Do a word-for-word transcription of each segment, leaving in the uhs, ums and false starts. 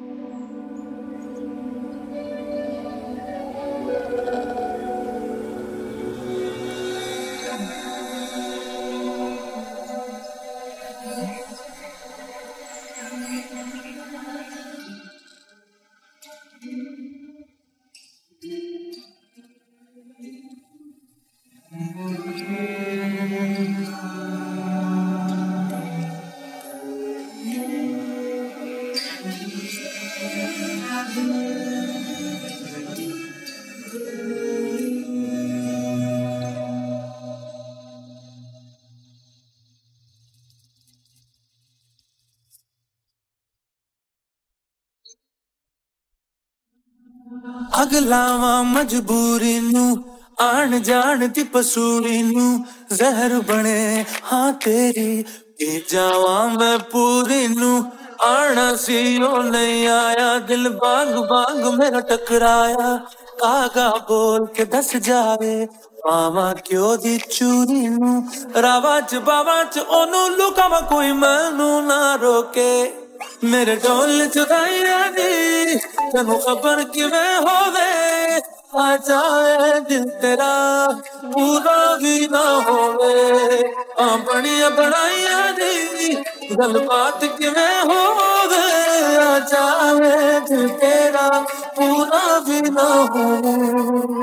अगलावा मजबूरी नू आन जान दी पसूरी नू जहर बने हाँ तेरी पी जावा मैं पूरी नू आना सी ओ नहीं आया दिल बाग बाग मेरा टकराया कागा बोल के दस जावे पावा क्यों दी चूरी नू रावा च बावा च ओनू लुकावा कोई मैनू ना रोके मेरे ढोल चुराइया दी तेनू खबर किवें होवे आ जाए दिल तेरा पूरा भी ना होवे अपनिया बनाइया दी गल बात किवें होवे आ जाए दिल तेरा पूरा भी ना होवे।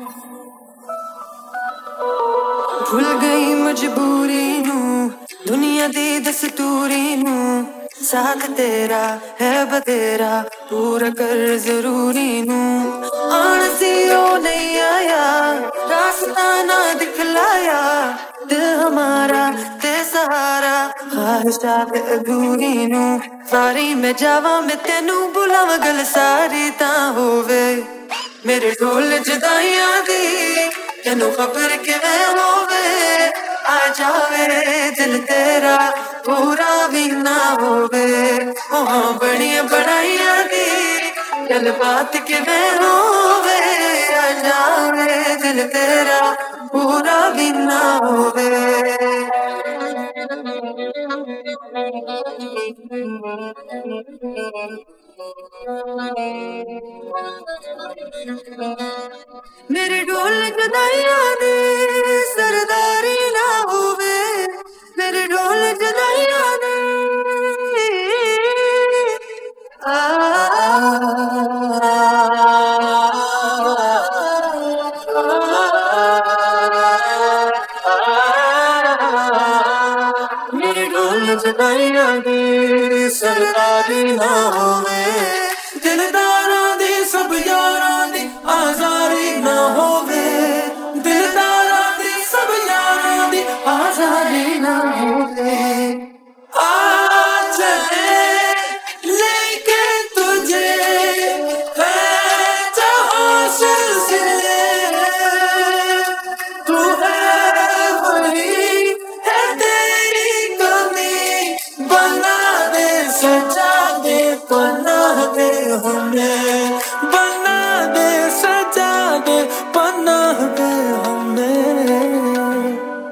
भूल गई मजबूरी नू दुनिया दी दस्तूरी नू साथ तेरा है बतेरा पूरा कर जरूरी नू आन सी ओ नहीं आया रास्ता ना दिखलाया दिल हमारा ते सहारा ख्वाहिशा पे अधूरी नू सारी मैं जावा मैं तेनू बुलावा गल सारी ता होवे मेरे ढोल जुदाइयां दी तेनू खबर किवें होवे आ जावे दिल तेरा पूरा भी ना होवे वहाँ बड़िया बड़ाइया दी गल बात किवें होवे आ जावे दिल तेरा पूरा भी ना होवे। मेरे ढोल जुदाइयां दी सरदारी ना होवे मेरे ढोल जुदाइयां दी आ मेरे ढोल जुदाइयां दी सरदारी ना होवे दिलदारां दी सब यारां दी आजारी ना होवे दिलदारां दी सब यारां दी आजारी ना होवे आ चले लेके तुझे है जहां सिलसिले तू है वही है तेरी कमी बना दे सजा दे बना दे हमें बना दे सजा दे बना दे हमें।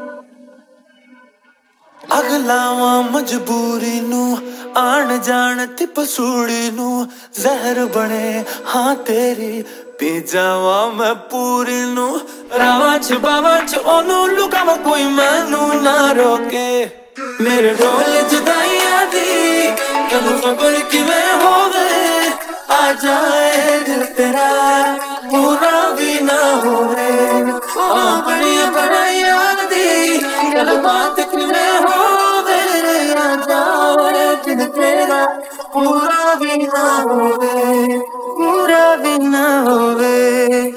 अगलावा मजबूरी नू आन जान ती पसूड़ी नू जहर बने हाँ तेरी पी जावा मैं पूरी नू रावा च बावा च ओनू लुकावा कोई मैनू ना रोके मेरे ढोल जुदाइयां दी तेनू खबर किवें होवे आ जाए दिल तेरा पूरा भी ना होवे बड़िया बड़ाइया दी गल बात किवें होवे आ जाए दिल तेरा पूरा भी ना होवे पूरा भी ना होवे।